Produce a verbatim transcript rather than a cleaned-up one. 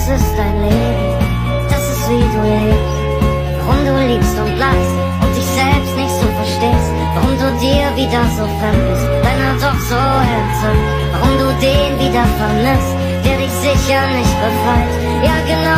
ist dein Leben, das ist wie du lebst. Warum du liebst und bleibst und dich selbst nicht so verstehst. Warum du dir wieder so fremd bist, deiner doch so entzückt. Warum du den wieder vermisst, der dich sicher nicht befreit. Ja genau,